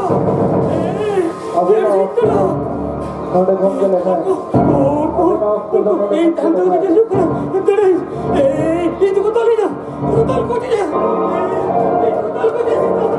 अभी थोड़े घूम के लेना ये तंदूर में जो कर इधर ये तो तो ले जा तो तो को दे ये तो को दे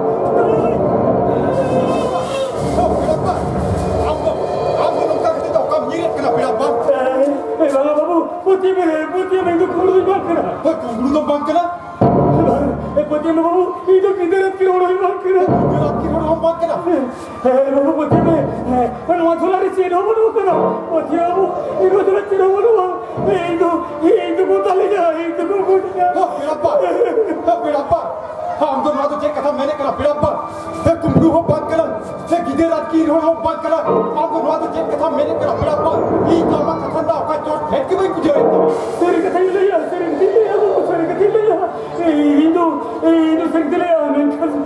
हमको लोग का कहते तो कम ये करना पड़ा बाप ए बाबू पोती में तो खोल दे बात करा तुम तो बात करा ए पोती में बाबू ये तो किधर की रोड है बात करा बात करा ए बाबू पोती में पर वहां थोड़ा रे हो बोलो करा पोती बाबू ये तो चिरो बोलो ये तो को ले जा ये तो को पिड़प्पा हम तो ना तो चेक कथा मैंने करा पिड़प्पा तुम क्यों हो बात करा किधर रात की हो बात करा हम तो ना तो चेक कथा मैंने करा पिड़प्पा ये कामा कथा ना का चोट फेंक के भाई कुछ है तेरी कथा ले या तेरी ले या वो तेरी कथा ले या हिंदू संग ले या मैं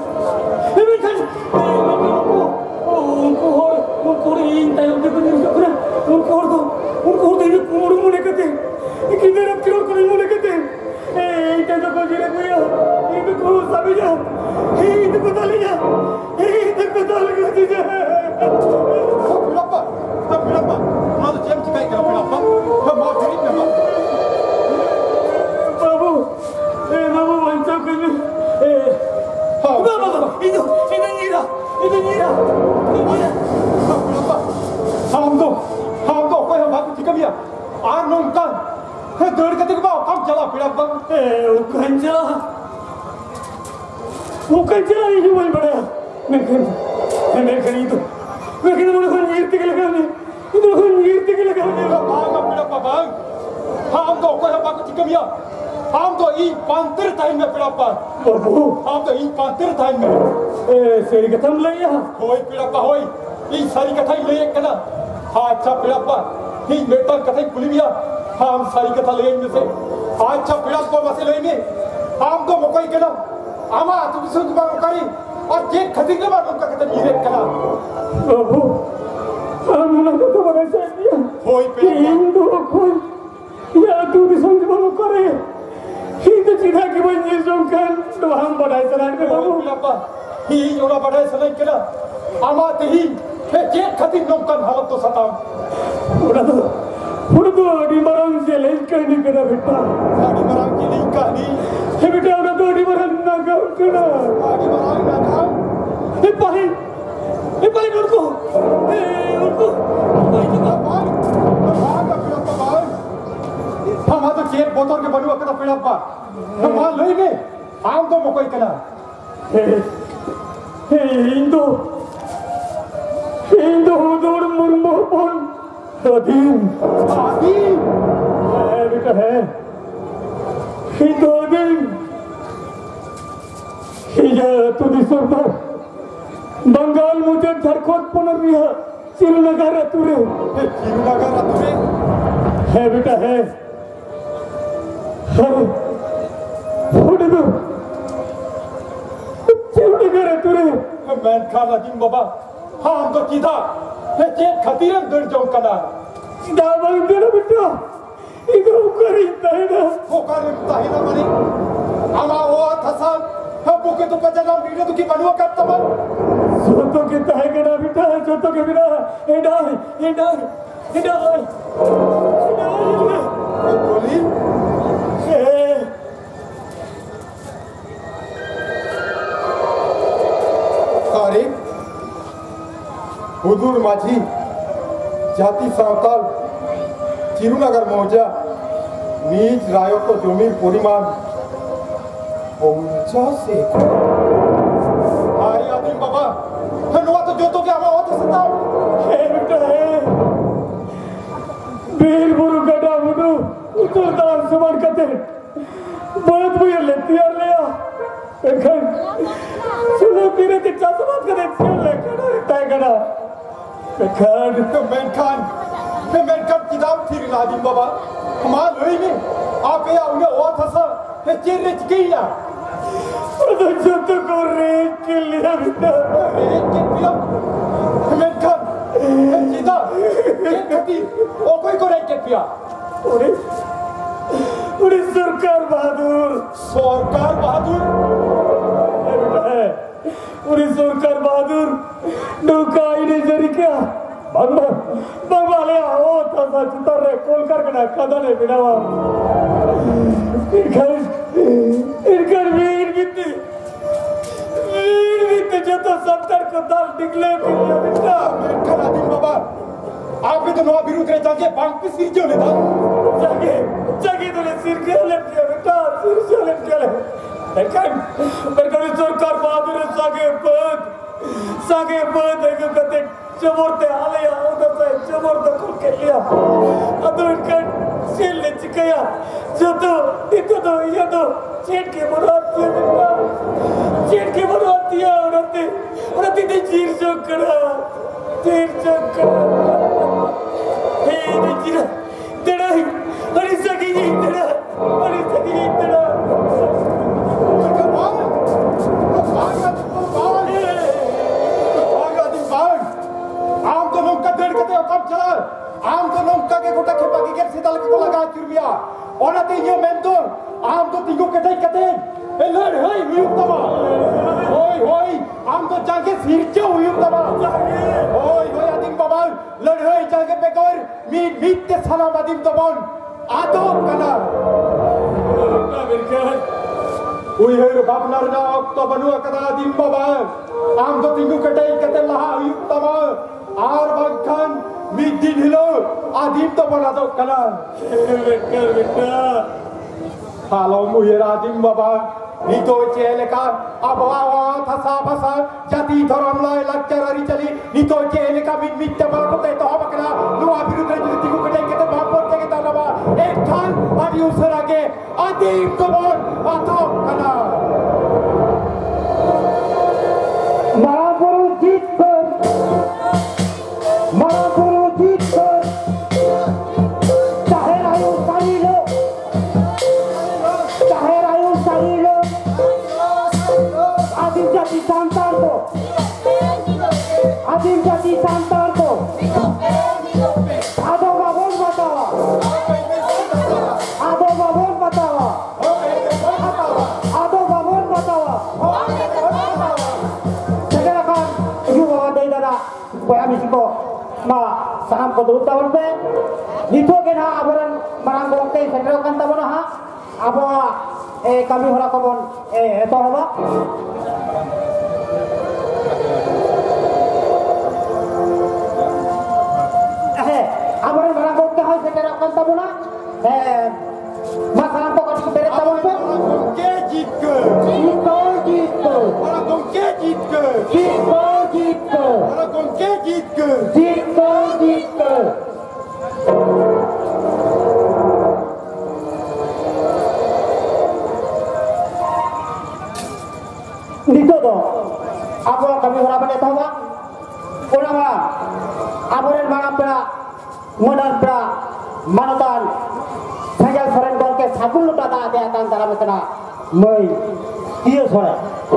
उनको ये टाइम पे कुछ उनको ये कोड़ मुने कहते किधर अब क्यों कोई मुने कहते इतना तो कोई नहीं कोई ये तो को सभी जा ये तो को ले जा ये तो को ले जा पिड़प्पा ना तो जेम चिकाई करो पिड़प्पा हम मार फिर ना बाबू वंचा कर हां बाबू इधर नीरा हम तो कोई हम बात ठीक है आर नों का दौड़ के देखो काम चला पिड़प्पा वो कंचला ये जो बड़ा मैं खड़ी तो मैं मुझे कोई नीरते के लगाने इधर कोई नीरते के लगाने भाग पिड़प्पा भाग हम तो कोई हम बात ठीक है हम तो ई पांतर टाइम में पिड़प्पा बाबू हम तो ई पांतर टाइम में सेरी कथा ले या होय पिड़प्पा होय ई सारी कथा ले कना हां अच्छा पिड़प्पा ही मेटन कथा पुलिया हम सारी कथा ले में से अच्छा पिड़प्पा मसे ले में हम तो मकोई कना आमा तुम सुन बा करी और जे खती के बाद उनका कथा नीरे कना बाबू हम ना तो बड़ा से दिया होय पिड़प्पा हिंदू कोई या तू दिसन के बाबू करे ही तो सीधा के बंजीर जोंकन तो हम बढ़ाई सलान के बाबू पिड़प्पा ही जोड़ा बढ़ाई सलान केला आमा ते ही जे खती नोकन हालत तो सता उड़दो डिमरंग से लेकर करा बेटा डिमरंग की नहीं कहानी हे बेटा उड़दो डिमरंग ना गाँव करा डिमरंग ना गाँव हे पाही उनको भाई तो भाग पिड़प्पा भाग हम तो चेक बोतल के बनवा करा पिड़प्पा हम लई में आम तो मकोई कना हे हिंदू दौड़ मुर्मो बोल आदीम बेटा है हिंदू आदीम ये तो दिसों बंगाल मुझे झारखंड पुनर्विहा चिरुनगर तुरे है बेटा है चिरुनगर तुरे मैं खाना जिम बाबा हम तो सीधा जे खतीरन दर जों कना सीधा बल दर बेटा इधर करी ताहिना माने आमा वो थसा हम बुके तो पजला वीडियो तो की बनवा करता मन सोतो के ताहेगना बेटा सोतो के बिना एडा बोली अरे हुजूर माझी जाति सावताल चिरुनगर मौजा नीच रायो तो जमीन परिमाण 50 एकड़ हाय आदिम बाबा हनुआ तो जो तो क्या हुआ तो सताओ हे बेटा है बीर बुरु गड़ा बुरु उतरदार समान कते बहुत बुया लेती यार ले आ सुनो तेरे के चाचा बात करे क्यों लेकर तय करा खान किताब थी नाजिम बाबा हमार लोई में आप या उन्हें हुआ था सर ये चेहरे चिकिया तो जो तो को रेट के लिया बेटा रेट के लिया मैं खान सीधा एक गति ओ कोई को रेट के लिया उड़ी सरकार बहादुर बेटा है पुरी सरकार बहादुर नौका ini jadi क्या bang bale आओ ताजा चितर रे कॉल करके ना कदा ने बिनावा इनकर वीर बीते जो तो सत्तर को दाल निकले बिना मेरे दिन बाबा आप भी तो नवा विरुद्ध रे जाके बांग पे सिर जो लेता जाके तो ले सिर के लटके बेटा सिर से लटके लेकिन सरकार बहादुर सागे पद एक कते चमोरते आले होता है चमोरते को के लिया अदो इनका सिर ले चिकया जो तो इतो तो ये तो चेट के बराती है बेटा चेट के बराती है औरते दे चीर चौकड़ा हे दे चीर तेरा हरी सगी तेरा आम तो नौका के गोटा के बाकी के सीधा लगे को लगा चुरबिया और आते ये मेंटो आम तो तिगो कटे ए लड़ होई हुयुक्तमा होई आम तो जाके सिरचे हुयुक्तमा होई आदिम बाबा लड़ होई जाके बेकर मीट ते सना आदिम तो बन आतो कना ना बिरकर उई हे बाबनार ना तो बनुआ कदा आदिम बाबा आम तो तिगो कटे लहा हुयुक्तमा आर बगन दिन हिलो आदिम तो बना दो कना बेटा हालो मुझे आदिम बाबा नीतो चेले का अब आवा थसा फसा जाति धर्म लाए लक्चरारी चली नीतो चेले का मिट बार को तो हो बकरा नुआ विरुद्ध जुति को कटे के बाप पर के तानवा एक खान आदि उसरा के आदिम तो बोल आतो कना महापुरुष जीत कर आदिम जाति संतान को आदो बाबों बतावा segala kan juga ada dada koya misiko ma sanam ko dulu tahun pe nito kena abaran marang gongke segera kan tabona ha abo kami hora kobon eto hoba abaran marang gongke ha segera kan tabona masalah pokok di beret tabon pe gongke jitke orang gongke jitke orang gongke jitke Dito do, apa kami harapan itu apa? Orang mana? Abaran mana pera, modal pera, manutan, saja soren gongke sabun lupa tak ada yang antara mereka, mai, dia soren.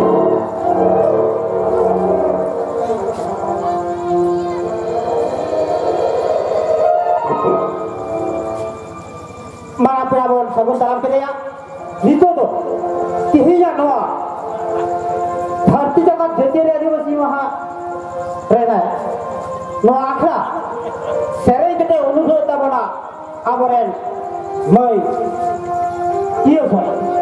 Mana pera bon sabun dalam kerja, dito do, tihinya noa. धरती जगत जतिरे आदिवासी वहाँ रहना है no आखरा सेरे कते उनुसो तबना आबरेन मई कियो सो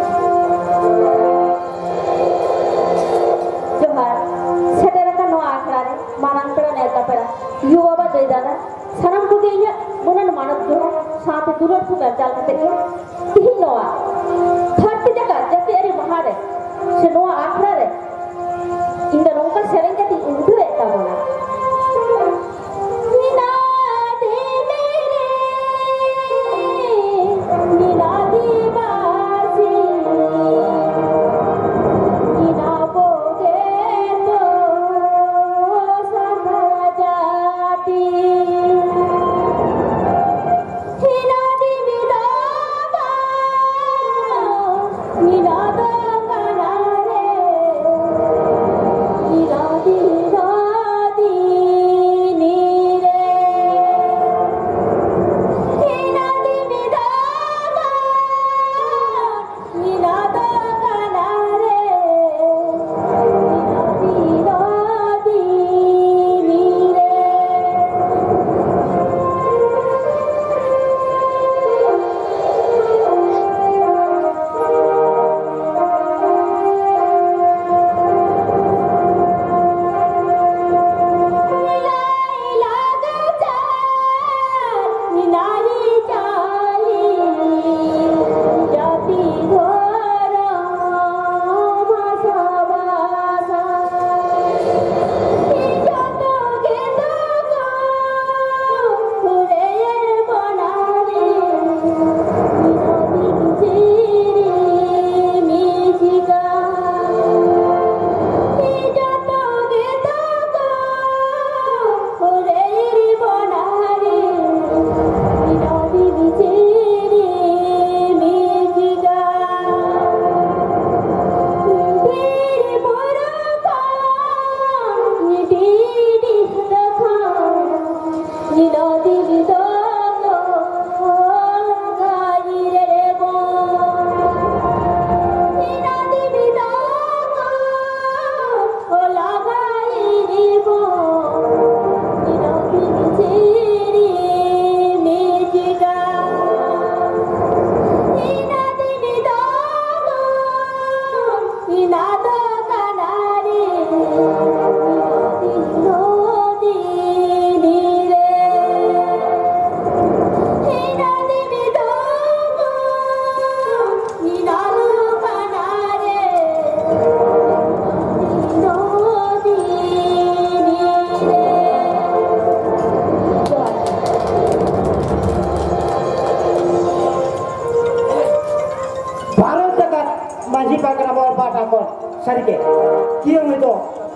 जमार सेरे का नो आखरा रे मानन पेरा नेता पेरा युवा बा दे दाना सनम को केया मुनन मानव जो साथ दुलर को गंजाल कते के ती नोआ धरती जगत जतिरे वहाँ रे से नो आखरा रे இந்த ரொம்ப செரங்கதி உண்டு வைத்தாவனா நினாதே மேரே நினாதே பாசி நினாபோगे तो समझाती निनादे विदावा निनादा कनारे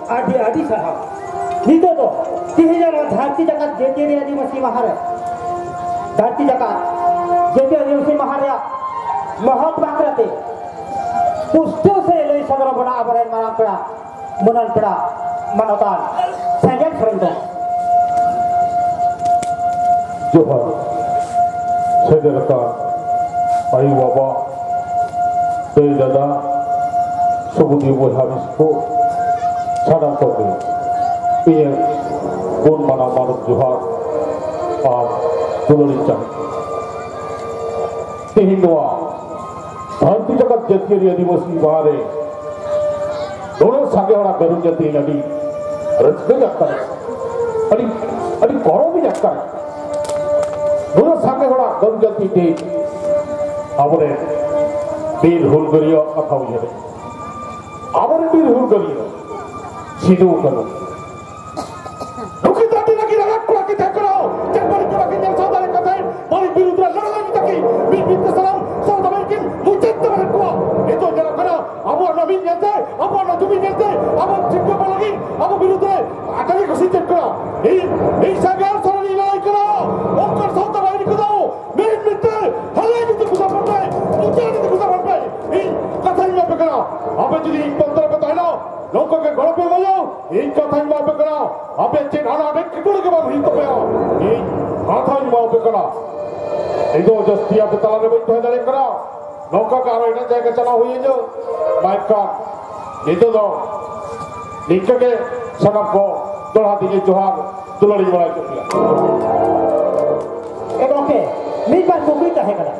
आदि आदि साहब नितो तो 3000 धरती जगत जेते आदिवासी महारे धरती जगत जेते आदिवासी महारे महत बाकराते पुष्टो से लई सदर बना आबरन माना पड़ा मुनन पड़ा मनोतान संजय फ्रेंडो जोहार सेदरका आयु बाबा दे दादा सबुदी बहाबिसको सादाम तोबे ये गुण माना मानव जोहार और दुलरी चंद हिंदुआ धरती जगत जतिरी आदिवासी बाहरे दोनों सागे वाला गरुड़ जति लड़ी रचने जाता है अड़ी कौरों भी जाता है दोनों सागे वाला गरुड़ जति दे आवरे बीर हुलगरियो अखावी है आवरे बीर हुलगरियो सीधो करो रुकी जाती लगी रगत को लगी देखो जब बड़ी को लगी जब सादा ने कथे बड़ी बीर उधर लड़ा लगी तकी बीर बीर के सलाम साउथ अमेरिकन मुझे तो बड़ा को ये तो जरा करा अब वो नवीन जलते अब वो नजूमी जलते अब वो चिक्को पर लगी अब वो बीर उधर आगे को सीधे करा ये सागर सोनी लाई करा और कर साउथ अमेरिकन को दो मेरे मित्र हल्ले की तो कुछ पड़ता है मुझे नहीं कुछ पड़ता है ये कथा ही में करा अब जी इन पंद्रह बताना लोगों के घोड़े पे बजाओ इन कथा ही में करा अब ये नाना ने कितने के बाद हिंद पे आओ ये कथा ही में करा इधो जस्तिया पे ताला ने बैठे हैं करा नौका कारो इन्हें जाके चला हुई है जो बाइक का इधो दो निकल के सनम को दोड़ा दीजिए जोहार दुलड़ी वाला चुकिया एक ओके नहीं बात मुकरी का है करा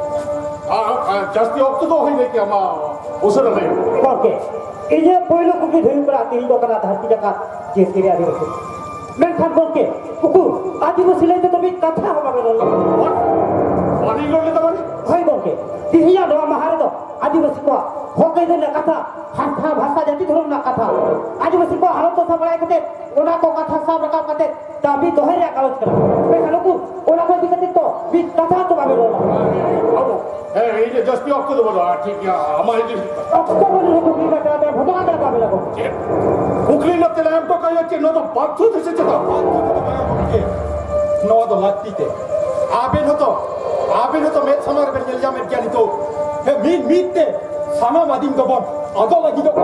जस्ती अब तो ही नहीं क्या माँ उसे नहीं ओके इजे पहिलो कुकी धुरी पर आते ही तो करा धरती जगत जेते आदिवासी मैं खान बोल के कुकु आदिवासी ले तो भी कथा होगा मेरे पानी लोटे तो बनी भाई बोल के दिहिया दो महारे दो आदिवासी को हो गई ना कथा भाषा भाषा जाति धर्म ना कथा आदिवासी को हालत तो सब बड़ाई करते ओना को कथा सब रखा करते तभी दोहरे कागज करा मैं खान को ओना को दिक्कत तो भी कथा तो बाबे रोला ए ये जस्ती अब तो बोलो ठीक है हमारे जी अब तो बोलो तो भी बता दे भटका दे बाबे लगो उखली लगते लायम तो कहियो कि नो तो बाथू से चता नो तो लगती थे आबिन हो तो मैं समार कर मिल जा मैं क्या नहीं तो हे मीट ते साना मादिम तो बन आदो लगी तो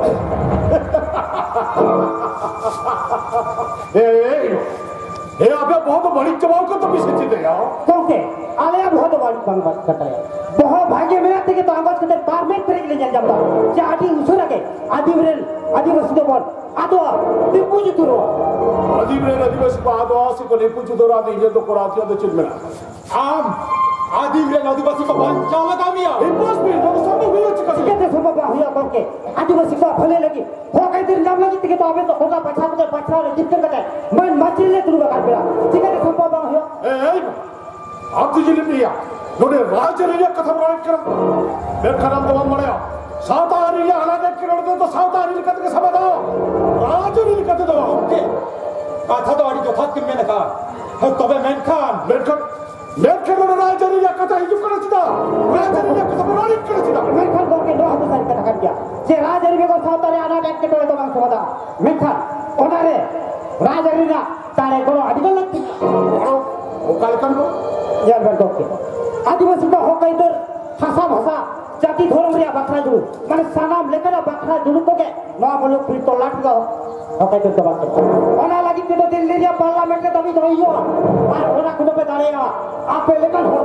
ए अबे बहुत बड़ी जवाब को तो भी सच्ची दे यार क्योंकि आले बहुत बड़ी बात करता है बहुत भाग्य में आते के तो आवाज करते पारमेंट पर ले जा जाता चाटी उसरा के आदिवासी तो बोल आदो दिपुज तुरो आदिवासी को आदो से को दिपुज तुरो आदि ये तो कोराची तो चित मेरा आम आदिवासी को बंचा लगा मिया इम्पोस भी जो सब हुई चिका कहते सब बाहुया करके आदिवासी को फले लगी हो कई दिन नाम लगी के तो अबे तो होगा पछा रे जितने कहते मैं मचले ले तुरु का बेड़ा ठीक है सब बाहुया ए आप तुझे लिया नोडे राजरिया कथा बोल कर मैं खराब तो मड़या सातारिया अलग के तो सातारिया कथ के समझ राजरिया कथ तो ओके कथा तो आड़ी जो था कि मैंने कहा तबे मेरखान राजरिया कथा ही कर चिदा राजरिया कथा बोल कर चिदा मेरखान बोल के 2000 कथा कर दिया जे राजरिया को सातारिया अलग के टोले तो मांग समझा मेरखान ओनारे राजरिया तारे कोनो अडिगल लगती ओ कालकन को यार बंद के आदिवासी को हो कई दर भाषा जाति धर्म रे बखरा जुड़ू माने सानाम लेकर बखरा जुड़ू तो के ना बोलो फिर तो लाट गो हो कई दर बात ओना लगी के तो दिल्ली रे पार्लियामेंट के तभी धइयो और ओना खुद पे दाड़ेगा आप पे लेकर हो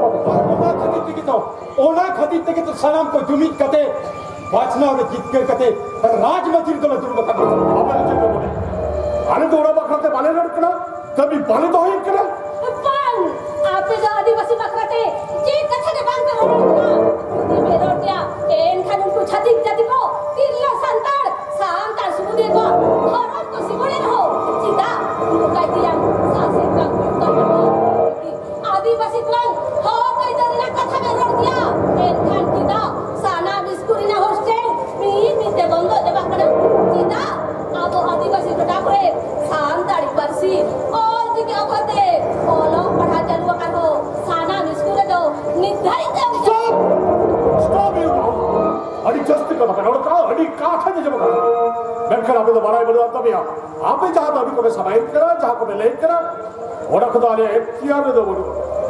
ओना खतीते के तो सानाम को जुमी कते वाचना और जीत के कते राजमंत्री तो जुड़ू बखरा अपन चित बोले आने तो ओरा बखरा के बाले लड़कना तभी बाले तो ही करा आपसे जो आदिवासी बकराते जे कथा के बांग पे होना ये मेरा क्या एन खान उनको छाती जाति को तिल्ला सांतार सुमुदे को भारत को सिमोड़े रहो सीधा उनको कह दिया सासे का तो आदिवासी त्रंग हो कई दरिया कथा में रोड दिया एन खान सीधा साना बिस्कुरी ना हॉस्टल मी बंद दे बकरा सीधा अब आदिवासी को डाकरे सांतार परसी और दिखे अखते ओलो पढ़ा चलवा करो साना मिस्कुरे दो निर्धारित स्टॉप यू अड़ी जस्ट का बकरा और का अड़ी का था जब बकरा मैं Bahkan api itu barai berdua tapi ya, api jahat api kau bersamain kera, jahat kau belain kera, orang kau ada FTR itu berdua.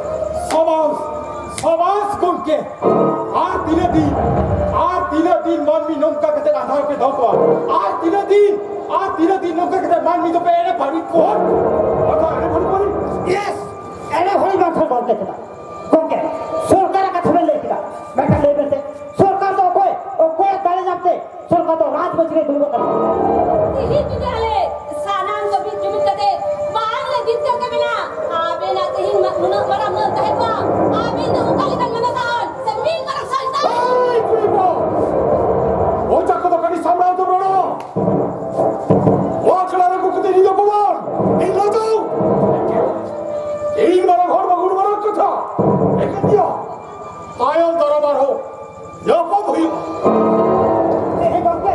समाज गुंके आ तीन दिन मानवी नौका के तेरा आधार पे धोखा आ तीन दिन नौका के तेरा मानवी तो पे एने भारी कोड आता एने भारी यस एने भारी बात है बोलते थे गुंके सरकार का थमें लेके था मैं कर ले बैठे सरकार तो कोई ताले जाते सरकार तो राज बच गए दुर्गा कर यही तुझे आले सानान को भी जुमित करते मान ले दित्य के बिना आबे ना कहीं मुना बड़ा मन कहे को आबे तो उकालिकन मना तान जमीन पर सालता Ay, primo! Ocha ko to kani samrao to bro. O khlare ko kete nido pawon. In lo jao. Ein mara ghor bagun mara kotha. Ekan dio. Ayal darabar ho. Ya pa bhai. A गुंके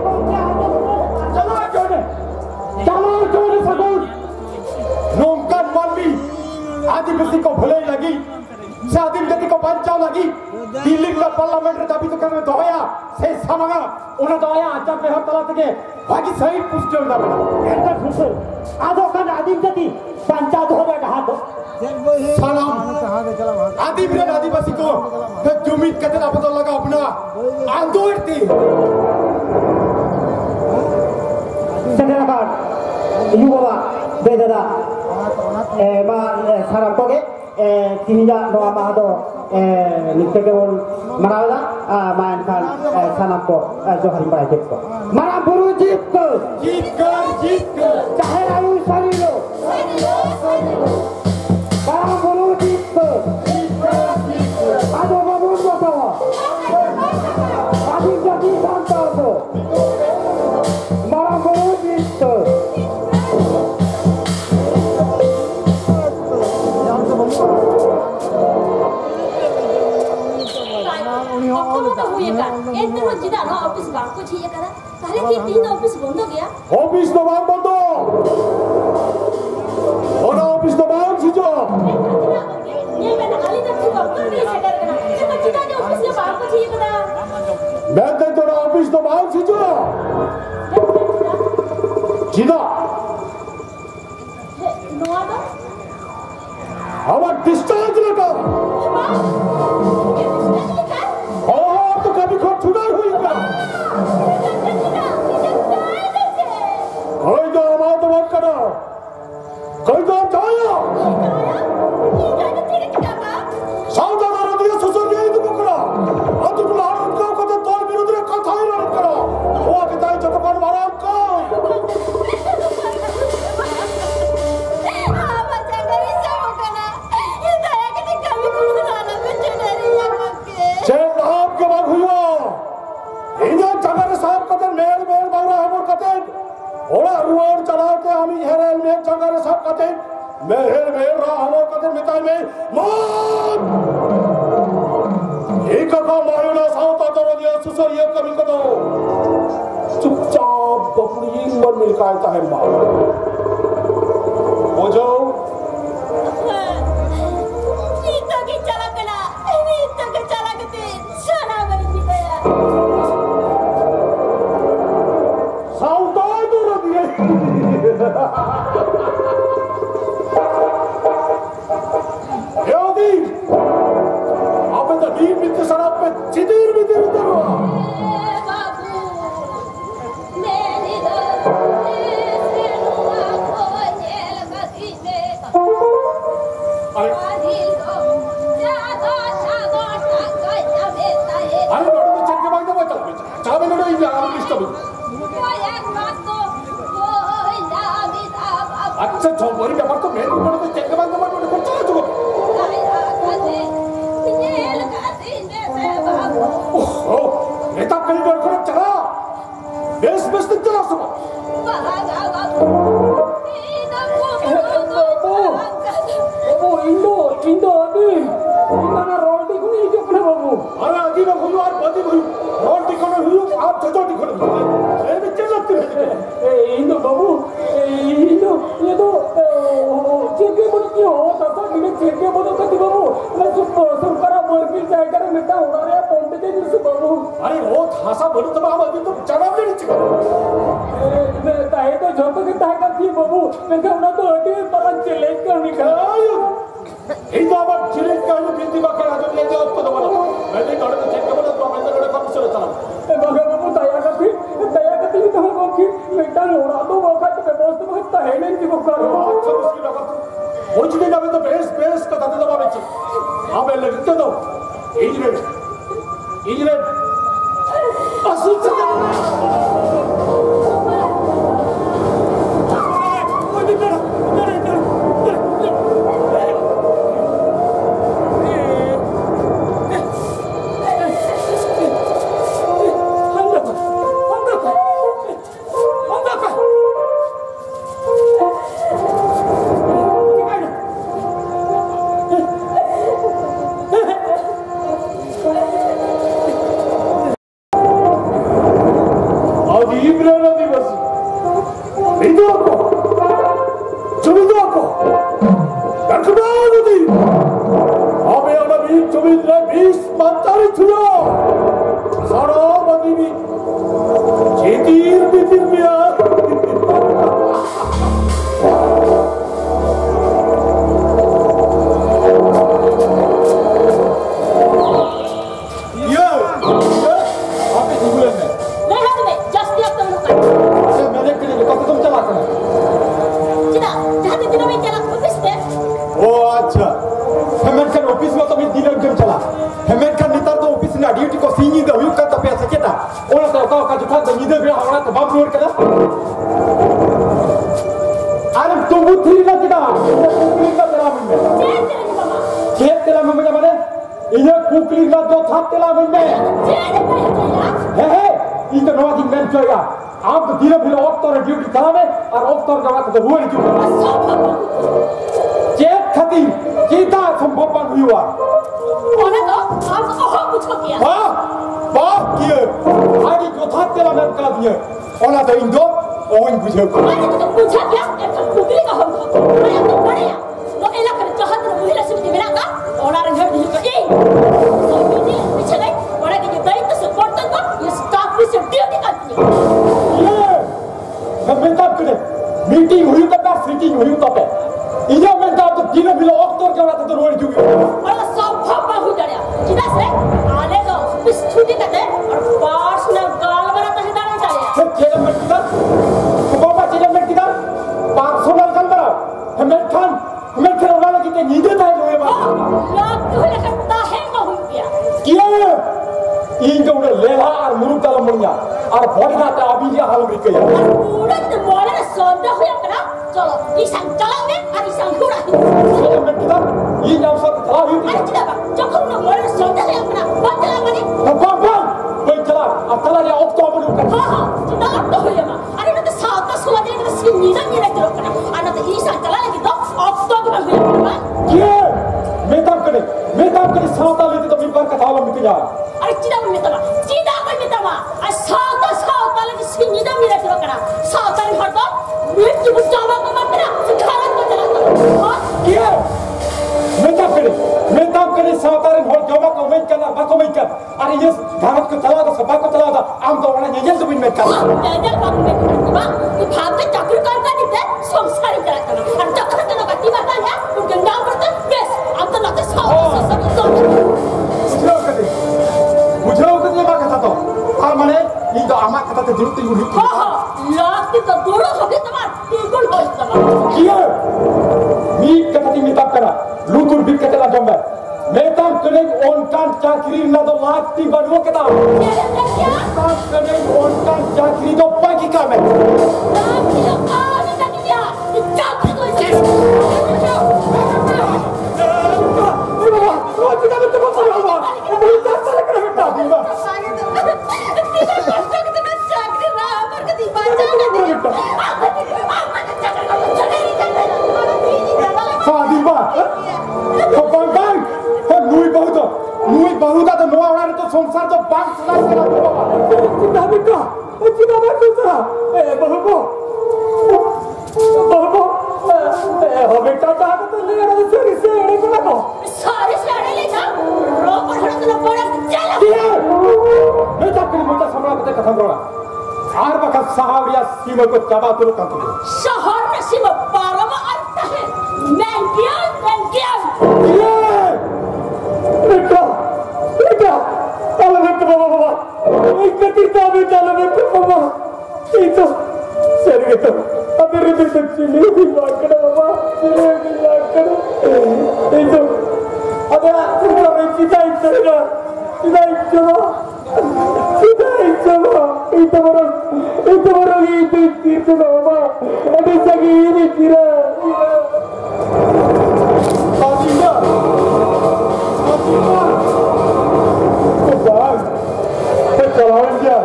Chalo jone sagun. Nongkan manmi. आदिवासी को भले लगी आदिम जाति को बचाव लगी दिल्ली का parliament दाबी तो करने दोया से समागा उन्हें दोया आचार पे हर तला तक बाकी सही पुष्टि होना पड़ा एंटर सुसु आदो kan आदिम जाति पंचायत हो गया हाथ सलाम आदिम रे आदिवासी को जमीन कतरा बदल लगा अपना आंदोलन सेकेंड युवा बेददा मा सारा कोगे तिहिजा नोआ mahado नित्य केवल मरावदा मान खान सनम को जोहरी पड़ा जीत को मरा बुरु जीत कर चाहे आयु शरीरो मरा बुरु जीत कर आदो बाबू बताओ आदि जाति जानता हो मरा बुरु जीत कर एंटर जिदा ना ऑफिस काम को चाहिए करा तारे की तीन ऑफिस बंद हो गया ऑफिस तो बाग बंदो और ऑफिस तो बाग सीजो ये मैंने खाली तक की डॉक्टर नहीं सेटर करना ये जिदा जो ऑफिस में काम को चाहिए करा मैं तो ऑफिस तो बाग सीजो जिदा नोआ दो हमारा डिस्चार्ज लगा तो कभी खुद छुड़ा हुई क्या कोई तो हमारा तो मत करो कोई तो जाओ साउथ दारो दिया सुसर दिया इतु बकरा अब तो लाड़ उठा को तो तोल विरुद्ध रे कथा ही लड़ करो वो आके ताई चटकान मारा को ओला रुआर चलाते हम हेरल में जगह सब कहते मेहर मेहर रहा हम कहते मिताई में मौत एक का मारो ना साउथ दारो दिया सुसर ये कभी कदो चुपचाप बपड़ी मन मिल का आता है मां वो जो नीता की चला के सोना बन गया Yodi, आप तो नींद में तो शराब पे चिदीर भी दे उधर हुआ। बाबू, मेरी दो से नुआ को जेल बसी में। आदिल को जादो शादो टाका जावे ताये। अरे लोगों को चल के भाग दो बच्चा, चाबी लोगों ही यार लिस्ट में। वो एक बात तो अच्छा छोरी व्यापार तो मैं ऊपर तो चेक करवा दूंगा तो चला चुको ओह ये तब कहीं डर कर चला बेस तक चला सब बाबू इंदो अभी इतना रोटी को नहीं जो करे बाबू अरे अभी मैं हुई और बदी हुई रोटी को नहीं हुई आप छोटी को ये भी चलती है इंदो बाबू इंदो ये तो चेके बोल क्यों होता था कि चेके बोल तो बाबू मैं सरकार मर्जी जाएगा मिटा उड़ा रहा पंडित जी से बाबू अरे वो थासा बोलो तो बाबू अभी तो जवाब नहीं चाहिए contoh kita akan dia babu, mereka nak tu dia makan celek kau ni kau. Itu apa cilik kau ni binti bakal ada dia jawab tu mana? Nanti kalau tu cek kamu tu apa yang ada kamu suruh jalan. Bagai babu daya kati itu orang ki, mereka orang tu bagai tu bebas tu bagai tak hening tu bagai. अच्छा मुश्किल है तो वो चीज़ ना तो base का दादा दबा बेची आप ये लगते तो इंजीनियर असल से सीमा को चबा तुरंत काट दो। शहर में सीमा बारह आता है। मैंकियन बेटा बेटा चलो बेटा बाबा एक कटिता बेटा लो बेटा बाबा ये तो सर के तो अबे रे चिल्ली भी लाकर बाबा चिल्ली भी लाकर ये तो अबे पूरा में चिता इतना itu baru itu बाबा अबे सगी ये किरा फातिमा तो बाग तो चलावन क्या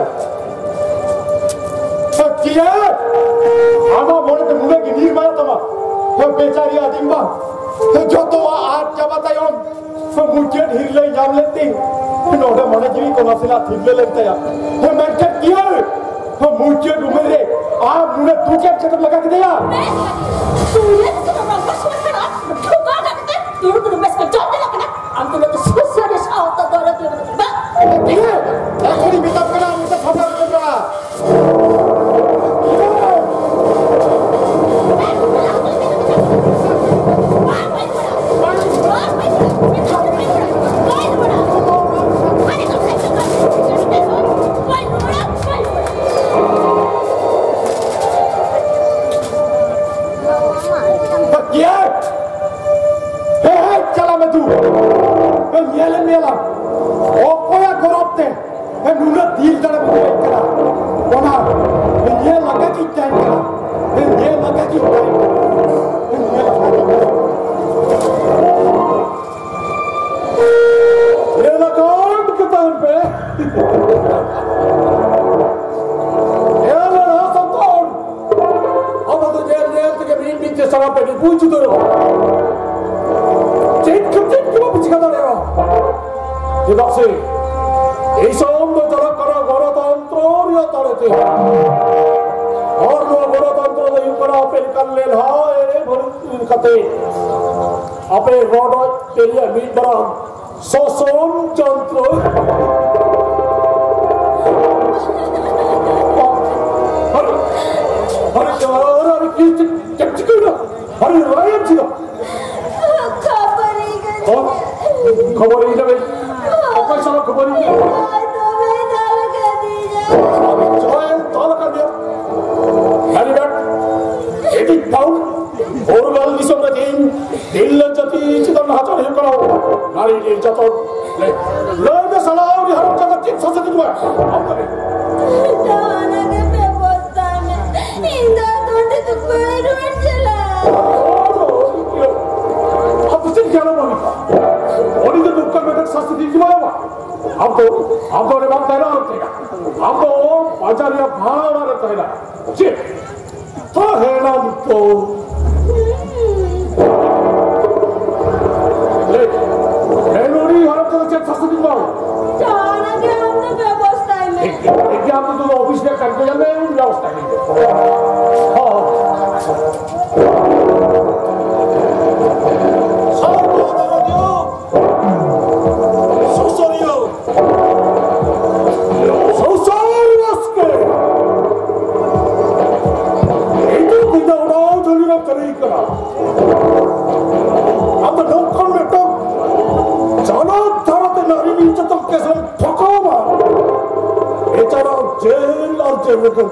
किया आमा बोले तो मुझे गिनीर मारा तमा तो बेचारी आदिम्बा जो तो आज क्या बतायो तो मुझे ढीर ले जाम लेती नोड़े मने जीवी को नसिला थिबले लेते या तो मैं क्या किया तो मुझे डूबे आप मुझे तू क्या चक्कर लगा के दिया तू ये तो बस करा तू का करते तू बस कर चलते लगना हम तो लोग सुसरे साउथ तो दौलत ये बता ये थोड़ी बिताब करा मुझे खबर कर रहा अपने रोडो तेलिया मीट बरा सोसोन चंद्रो अरे अरे किस चक्कर अरे रायम जी खबर ही नहीं अपने सारा खबर ही नहीं अभी जोए ताला कर दिया अरे बैठ एटी पाउंड और वाल निसम रखें दिल जती चितन हाथों हिल करो नारी दिल जतो ले में सलाम भी हर जगह चिप ससती हुआ हम करें जाना के पे बोलता में इंदा तोड़े तो कोई रोड चला अब तो क्या लो मम्मी और इधर दुक्का में तक सस्ती दी मारा अब तो ने बात तैयार होते हैं अब तो बाजार या भाड़ा वाला तैयार जी तो है ना तो मेलोडी हरम तो चेक सस्ती दी मारा जाना के हमने व्यवस्था में एक आप तो ऑफिस में करके जाने व्यवस्था नहीं हाँ करता है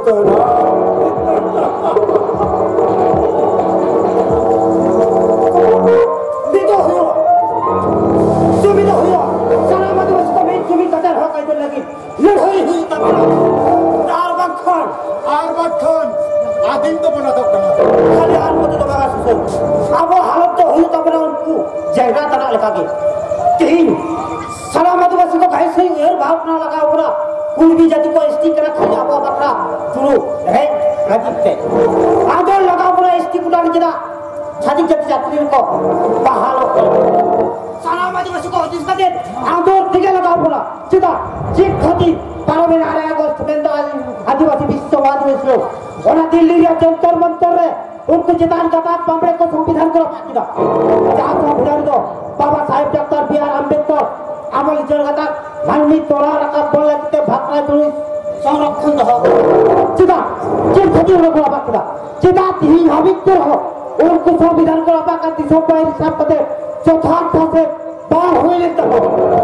देखो हो सुविधा हो सलामत उसको में तुम्ही कदर हो काय लगी लड़ाई हुई तब आरबाग खान आदिम तो बना दो खाली आर को तो बगा सुन अब वो हालत तो हुई तब ना उनको जहरा तना लगा के तीन सलामत बस को भाई से एयर भाव ना लगा पूरा कुल भी जाति को स्टिक रखा जाओ बकरा शुरू है राजीव पे आगे लगा पूरा स्टिक उड़ा के ना छाती जाति यात्रियों को बहालो सलाम आदिवासी को जिसका दे आगे ठीक है लगा पूरा सीधा ठीक खती तारो में आ रहा है गोस्ट में आदिवासी विश्ववाद में लोग और दिल्ली या जंतर मंतर है उनको जितान का बात बम्बे को संविधान को फाकिदा जहां संविधान दो Baba Saheb doctor B R Ambedkar आमल जरगता मानवी तोरा रका बोलते भाकरा जुई संरक्षण दो चेदा जे खदी हो को बाकदा चेदा तीन हबित हो उनको संविधान को बाका दिसो पर सब पते चौथात से बाहर होइले तक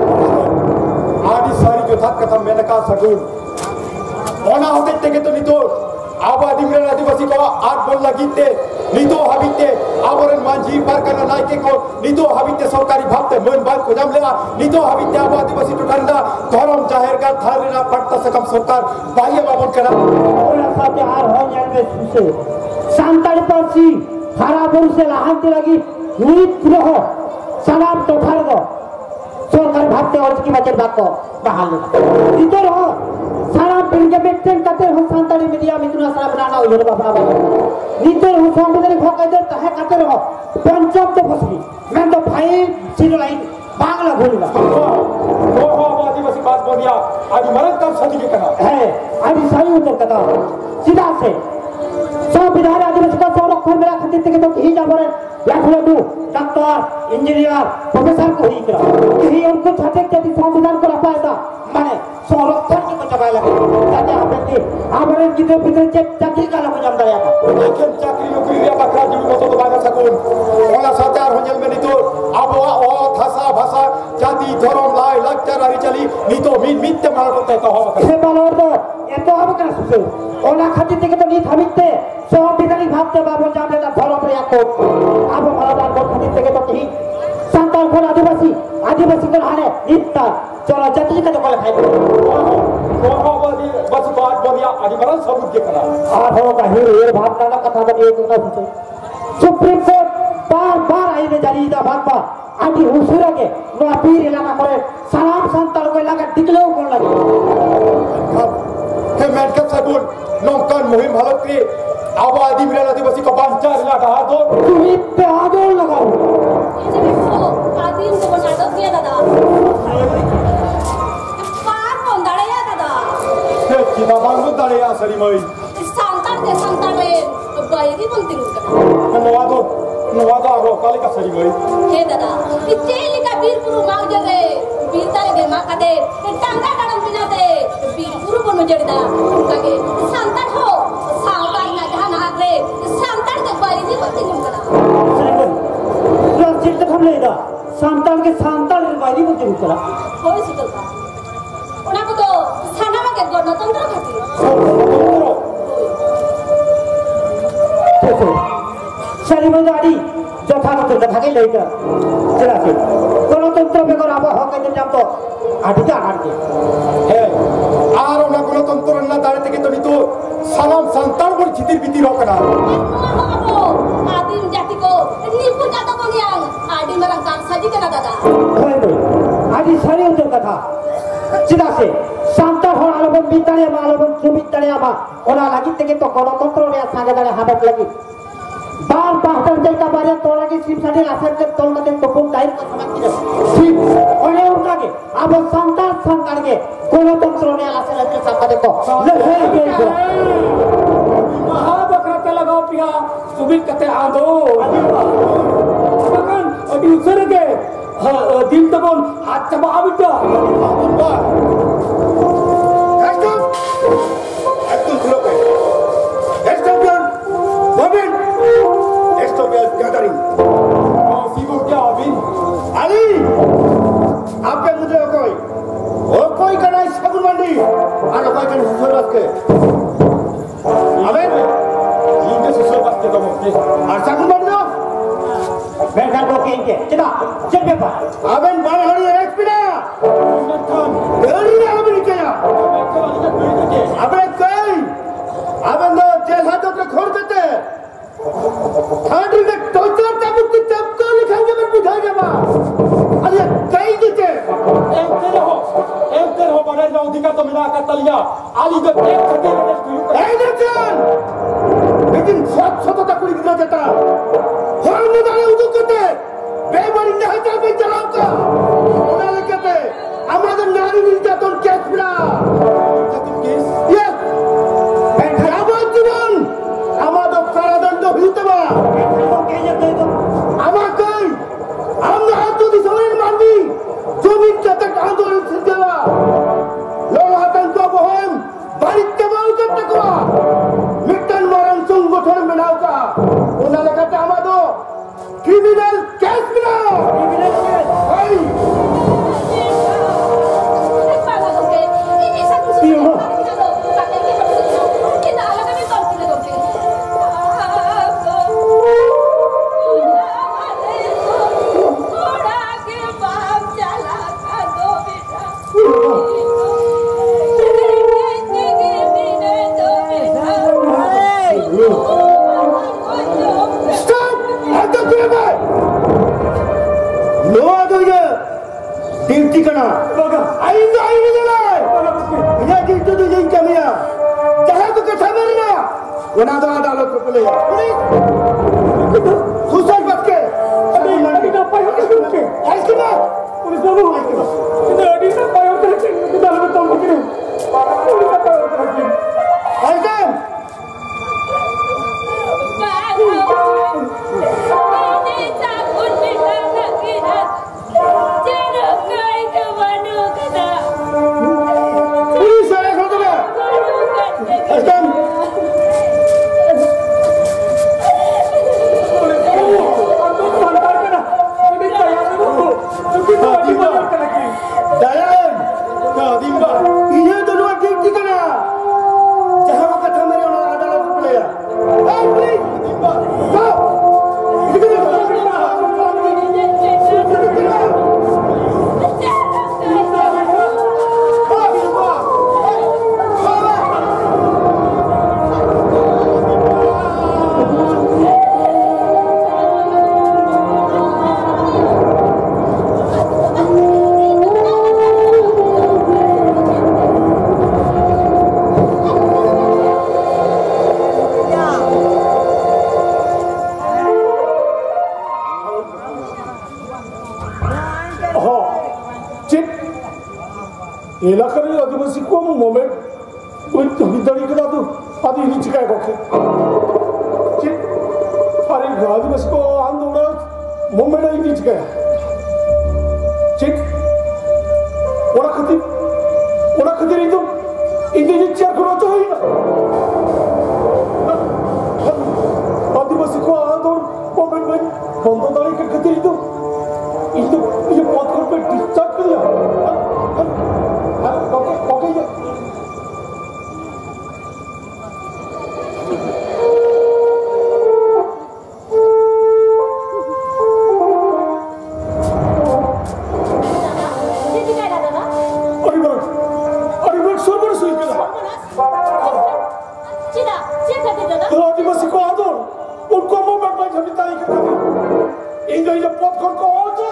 आदि सारी जो था कथा मेनका सगुन ओना होते तेके तो नितो आबो आदिवासी को आठ बोल लगीते नितो हबिते आबरन मांझी पार करना लायके को नितो हबिते सरकारी भावते मन बात को जम लेवा नितो हबिते आबो आदिवासी टुकंदा धर्म जाहिर का थारना पड़ता सकम सरकार बाह्य बाबन करा ओना साथे हार हो जाने सुसे सांताली पासी हारा बरसे लाहांती लगी नीत रहो सलाम तो फाड़ दो सरकार भागते और की बचत बात को बहाल इधर हो सारा पिंगे बेटन कते हो सांताली मीडिया मितुना सारा बनाना हो योर बाबा नितर हो संविधान भोग इधर तहे कते रहो पंचम तो फसली मैं तो भाई सिरलाई बांग्ला भूलगा हो आदिवासी बात बोलिया आदि मरद काम सदी के कहा है आदि सारी उत्तर कथा सीधा से संविधान आदिवासी का संरक्षण मेरा खातिर থেকে तो ही जाबरे लाखलाडू डॉक्टर इंजीनियर प्रोफेसर को ही करा यही उनको छाते यदि संविधान को रपायदा माने संरक्षण की को चबाय लगे जाते आपके आबरे किते भीतर चाकरी का लोग जम दया का लेकिन चाकरी नौकरी रे बकरा जी को तो बागा सकुन ओला साचार होजल में नितो आबो ओ भाषा भाषा जाति धर्म लाई लक्चर हरी चली नितो मित्य मार को तो हो बकरा से बालोर तो एतो अब का सुसे ओला खातिर থেকে তো নি থামিতে संविधानिक भावते बाबू जाने दा धर्म रे को अब मालादार को खातिर থেকে তো কি संतान को आदिवासी को हाने नित्ता चलो जति का तो बोले भाई हो बस बात बोलिया आदि मरद सबूत के करा आ हो का ये भावना का कथा बनी एक ना सुसे सुप्रीम कोर्ट बार आई ने जारी दा भागबा आदि हुसुरा के नो अपील इलाका करे सलाम संतान को इलाका टिकले कोन लगे हे मेडकल सगुन नौकन मुहिम भारत के आबो आदिवासी को बांचार ला कहा तो तुम्ही पे आदोल लगाओ ये देखो आदिम को बना दो किया दादा पार कौन दाड़या दादा हे चिदा बांगो दाड़या सरी मई संतान में बायरी बोलती रुका नवादो आबो काले का सरी मई हे दादा इचेली का बीरपुरु माउजे रे बीरतारे बे मा कादे टांगा डाडम बिना दे बीरपुरु बनु जड़दा कागे संतान हो सावतान ना जहां आगरे संतान के बायरी बोलती रुका यो चित्त थमलेदा संतान के संतान रे बायरी बोलती रुका होय सुतलता ओना को तो सानामा के गणतंत्र खातिर सारी मजाड़ी যথাযথ কথাকে লইতা চলাছে গণতন্ত্র বেগর আবহ হকাইতে যাব তো আটিটা আটকে হে আর ওনা গণতন্ত্র না দাঁড়ে থেকে তুমি তো সালাম সন্তান বল চিতির বিতির হকনা आदिम जाति को निपु जाता बनियां आदिम रंग काम साजी के ना दादा হয় বই আদি সারি উত্তর কথা চিদাসে শান্তা হল আলবন বিতারে মা আলবন সুবিতারে আমা ওনা লাগি থেকে তো গণতন্ত্র রে সাগে দাঁড়ে হাবাত লাগি बार बाहर जैसा बारे तोड़ा की सिर्फ साढ़े आसर के तोड़ के तो कौन दायित्व समझती है सिर्फ और ये उनका के अब संतान के कोनो तंत्रों ने आसर लगे सापा देखो महाबकरा के लगाओ पिया सुबित कते आदो बकन और दूसरे के दिन तबन हाथ चबा आबिटा একদম খুলো কে এস্টোপিয়ান গভর্নমেন্ট एस्टोपियन गैदरिंग सीबो क्या अभी अली आपके मुझे कोई कनाई सगुन मंडी और कोई कन सुसरस के अबे इनके सुसरस के तो मुक्ति और सगुन मंडी दो बेकार को के चला चल पेपर अबे बार हरी एक पिना खान गड़ी ना अबे क्या अबे कई अबे नो जेल हाथों के खोल देते खाड़ी में टोचर चाबुक की चपको लिखाएंगे मैं बुझाएगा बा अरे कहीं दिखे एक तेरे हो बड़े नौदिका तो मिला का तलिया आली को एक खती ए नचन लेकिन सब तो तक कुड़ी गिरा देता हर मुदाले उदुक करते बेबरी नहीं चाहे चलाओ का मुदाले कहते हमारे नारी मिल जाता उन कैच बिना तुम किस ये আমাদের কারাদণ্ড হইতে বা আমাকে আমরা যদি শরীর মানবি জমির যাতে আন্দোলন ছিল লড় আতঙ্ক বহম criminal case bila. Stop! Ada apa? Lo ada ya? Duty kana. Ainda jalan. Ya duty tu yang kami ya. Jangan tu kesabaran na. Wana adalat ko pala. Susah batke. Adi na payo ka dulke. Ayos ka ba? Pulis babu. Adi na payo ka dulke. Kita dalam tol begini. Pulis na payo ka dulke. Ayos ka? Pulis saya kau tu dah. Ayos ka? Pulis babu. Antum santar ka na. Hindi kaya na mo. Kita adi madar ka lagi. Dayan. Kau dimba. Iya tu dua duty kana. Jangan kata mari orang adalat ko pala ya. Hey, please. Dimba. Stop. इलाका में आदिवासी को moment हिंदड़ी के दादू आदि Hinch का कोके चित अरे आदिवासी को आंदोलन मोमेंट हिंच का चित ओरा खतिर इंदु इंदु चिया करो तो ही ना आदिवासी को आंदोलन मोमेंट में बंदो दारी के खतिर इंदु ये पॉट कर पे डिस्चार्ज कर दिया Okay. आदिवासी को आदर उनको मोमेंट में झपटी तारीख करते इंदो ये पॉपकॉर्न को और जो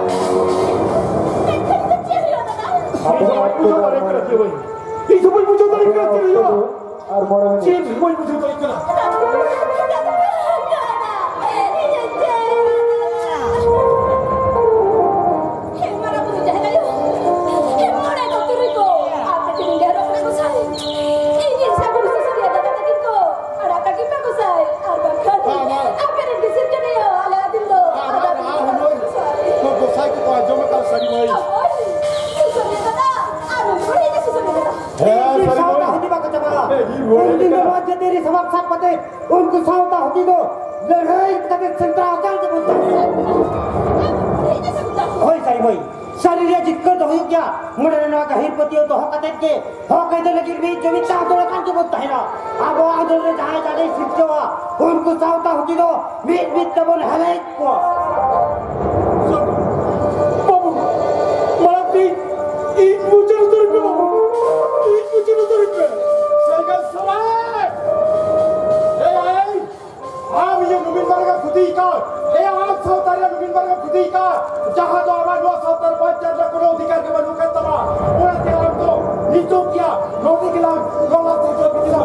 मुझे तारीख करती है भाई इसे भाई मुझे तारीख करती है यार और मोड़ा चीज भाई मुझे तारीख करा उनको सावता होती तो लड़ाई तक संतरा आकार के बोलता होई सारी भाई शरीर जिक्कर तो होयो क्या मरने ना का हिरपति हो तो हकते के हो कहते लगी भी जमीन ता तो कर के बोलता है ना अब वो आदर ने जाए जाने सिद्धो उनको सावता होती तो बीच बीच तबन हले को बाबू मारती एक मुझे उधर पे बाबू एक मुझे उधर पे साइकिल सवार आप ये नुमिन वर्ग खुदी का ये आप सावतारिया नुमिन वर्ग खुदी का जहां तो आवाज वो सावतार पंचायत का कोनो अधिकार के बनु करता बा पूरा त्याग तो नीचो किया नौकरी के लाभ गोला से जो किया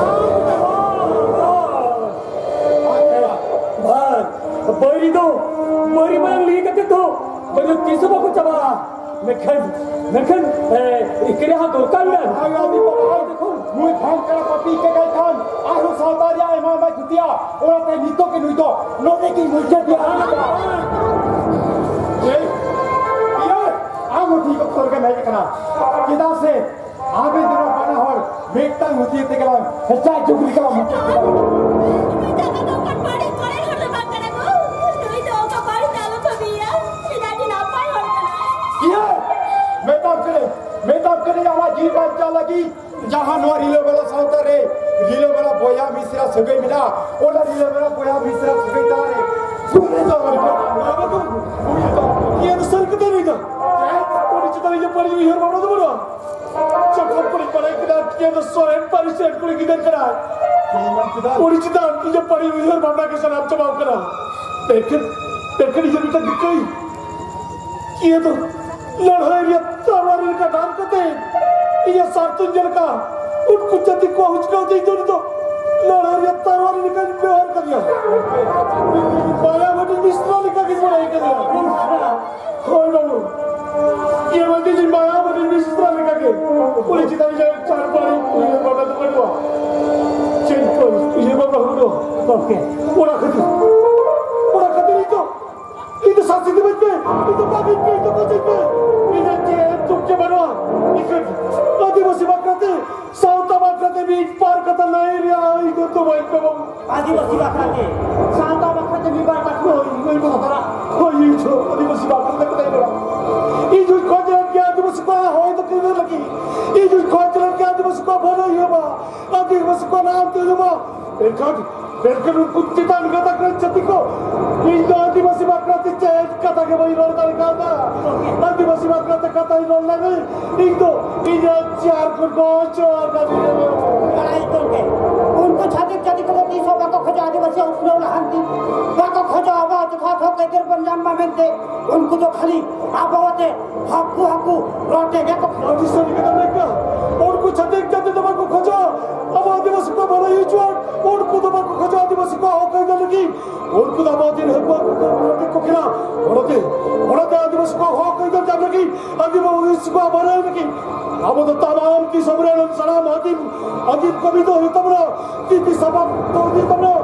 भाई बोरी दो बोरी में ली करते तो बनो किसो को चबा मेखन इकरे हां दो कान में आदि बाबा देखो मुई भांग करा पपी के गई खान आरो सावतारिया इमाम भाई खुदिया और ते नीतो के नुइतो नोने की मुझे दिया ये यार आगो ठीक कर के मैं कहना किदा से आबे दिनो बना और मेटा मुझे ते के सच्चा जुगली का मुझे Ola di la poya misra sugaita re. Sugaita re. Aba ko ये तो सर किधर नहीं था? और इतना ये पड़ी हुई है बाबा तो बोलो। जब कंपनी पड़े किधर ये तो सोरेन परिचय कोई किधर करा? और इतना ये पड़ी हुई है बाबा के साथ आप जवाब करा। लेकिन ये भी तक कोई ये तो लड़ाई या तलवार का नाम करते हैं। ये सार्वजनिक का उनको जल्दी को हुचकाव दे तो लड़ाई या तलवार का व्यवहार कर दिया। मायावती मिश्रा लिखा किस बड़ाई कर दिया? होय बाबू ये वाली जी मायावती मिश्रा लिखा के पूरी चिता में चार पारी पूरी बाबा तो करवा चेंज कर ये बाबा हो लो ओके पूरा खत्म नहीं तो itu saksi di bawah, itu bagi itu kocik be, ini cewek tuknya baru, ikut, nanti masih bakrate, sauta bakrate bi par kata naik ya, itu tuh baik kamu. Adi masih bakrate, sauta bakrate bi par kata, itu saudara, itu, adi masih bakrate kata itu. Itu kajian kia adi masih kau, hoy itu kena lagi, itu kajian kia adi masih kau baru ya ba, adi masih kau naam tu ya ba, Berkan kucita kata kerja ko, ini adi masih bakrate cewek kata ke bayi orang tadi kata, adi masih bakrate kata orang lagi, itu ini jar kurgocho kata dia. लड़ाई करके उनको छाती छाती को तीस सौ बाको खजा आदिवासी उसने उन्हें हंती बाको खजा आवाज था था के इधर पंजाब में मिलते उनको जो खाली आवाज़े हक्कू रोटे क्या को आदिवासी कदम लेकर उनको छाती छाती तो बाको खजा अब आदिवासी को बड़ा ही चुआट उनको तो बाको खजा आदिवासी को होकर इधर लगी उनको तो आवाज़ नहीं है को खिला उड़ते आदिवासी को होकर इधर जब लगी आदिवासी को बड़ा लगी अब तो तमाम की सबरे सलाम आदिम कभी तो तबरा की सबक तो दी तबरा